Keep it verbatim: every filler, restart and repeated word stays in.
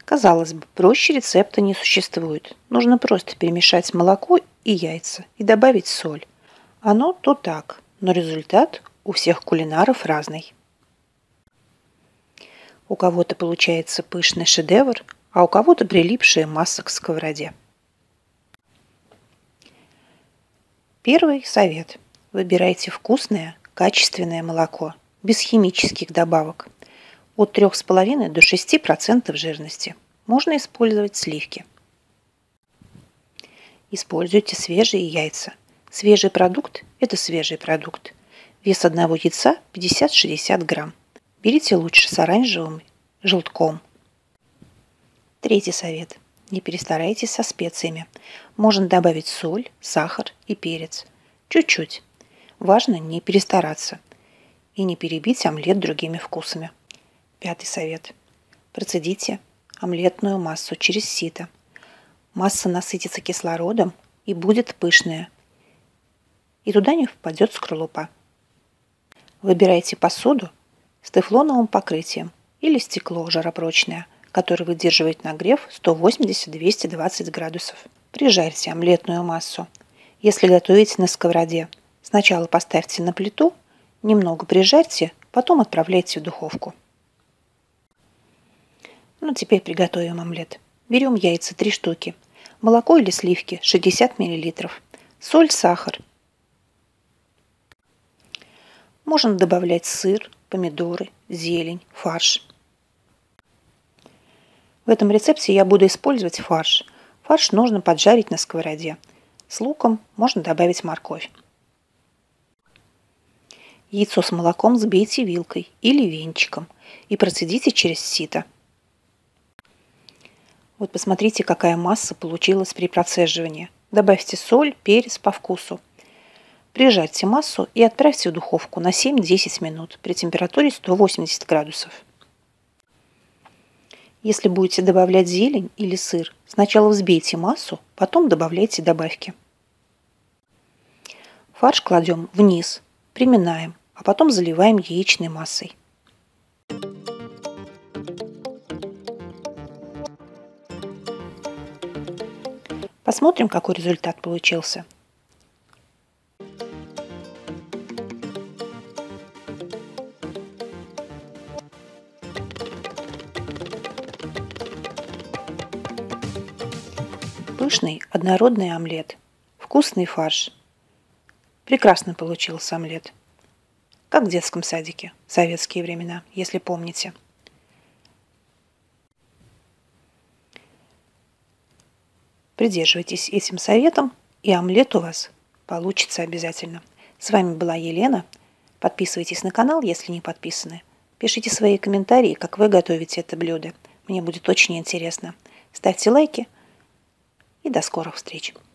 Казалось бы, проще рецепта не существует. Нужно просто перемешать молоко и яйца и добавить соль. Оно то так, но результат у всех кулинаров разный. У кого-то получается пышный шедевр, а у кого-то прилипшая масса к сковороде. Первый совет. Выбирайте вкусное, качественное молоко, без химических добавок. От трёх с половиной до шести процентов жирности. Можно использовать сливки. Используйте свежие яйца. Свежий продукт – это свежий продукт. Вес одного яйца пятьдесят-шестьдесят грамм. Берите лучше с оранжевым желтком. Третий совет. Не перестарайтесь со специями. Можно добавить соль, сахар и перец. Чуть-чуть. Важно не перестараться и не перебить омлет другими вкусами. Пятый совет. Процедите омлетную массу через сито. Масса насытится кислородом и будет пышная. И туда не впадет скорлупа. Выбирайте посуду с тефлоновым покрытием или стекло жаропрочное, которое выдерживает нагрев сто восемьдесят - двести двадцать градусов. Прижарьте омлетную массу. Если готовите на сковороде, сначала поставьте на плиту, немного прижарьте, потом отправляйте в духовку. Ну, теперь приготовим омлет. Берем яйца три штуки, молоко или сливки шестьдесят миллилитров, соль, сахар. Можно добавлять сыр, помидоры, зелень, фарш. В этом рецепте я буду использовать фарш. Фарш нужно поджарить на сковороде. С луком можно добавить морковь. Яйцо с молоком взбейте вилкой или венчиком и процедите через сито. Вот посмотрите, какая масса получилась при процеживании. Добавьте соль, перец по вкусу. Прижарьте массу и отправьте в духовку на семь-десять минут при температуре сто восемьдесят градусов. Если будете добавлять зелень или сыр, сначала взбейте массу, потом добавляйте добавки. Фарш кладем вниз, приминаем, а потом заливаем яичной массой. Посмотрим, какой результат получился. Пышный, однородный омлет. Вкусный фарш. Прекрасно получился омлет. Как в детском садике, в советские времена, если помните. Придерживайтесь этим советом, и омлет у вас получится обязательно. С вами была Елена. Подписывайтесь на канал, если не подписаны. Пишите свои комментарии, как вы готовите это блюдо. Мне будет очень интересно. Ставьте лайки и до скорых встреч.